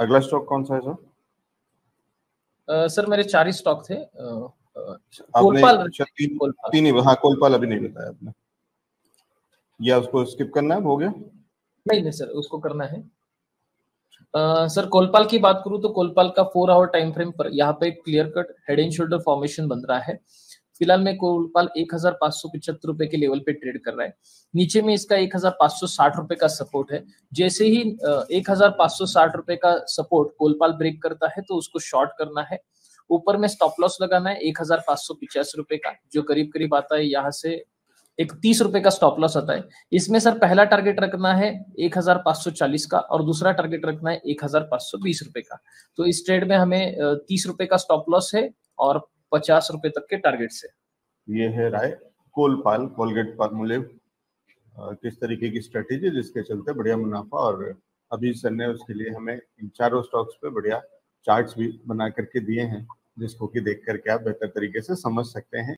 अगला स्टॉक कौन सा है सर? सर मेरे 4 ही स्टॉक थे। कोलपाल तीन ही। हाँ, कोलपाल अभी नहीं बताया आपने, या उसको स्किप करना है, हो गया? नहीं सर, उसको करना है। सर कोलपाल की बात करूं तो कोलपाल का 4 आवर टाइम फ्रेम पर यहाँ पे clear cut head and shoulder formation बन रहा है। फिलहाल में कोलपाल 1575 रुपए के लेवल पे ट्रेड कर रहा है। नीचे में इसका 1560 रुपए का सपोर्ट है। जैसे ही 1560 रुपए का सपोर्ट कोलपाल ब्रेक करता है तो उसको शॉर्ट करना है। ऊपर में स्टॉप लॉस लगाना है 1585 रुपए का, जो करीब करीब आता है यहाँ से 30 रुपए का स्टॉप लॉस आता है। इसमें सर पहला टारगेट रखना है 1540 का और दूसरा टारगेट रखना है 1520 रुपए का। तो इस ट्रेड में हमें 30 रुपए का स्टॉप लॉस है और 50 रुपए तक के टारगेट से। ये है राय कोलपाल कोलगेट पाल्मोलिव किस तरीके की स्ट्रेटेजी जिसके चलते बढ़िया मुनाफा, और अभी सर ने उसके लिए हमें इन चारों स्टॉक्स पे बढ़िया चार्ट्स भी बना करके दिए हैं, जिसको कि देख करके आप बेहतर तरीके से समझ सकते हैं।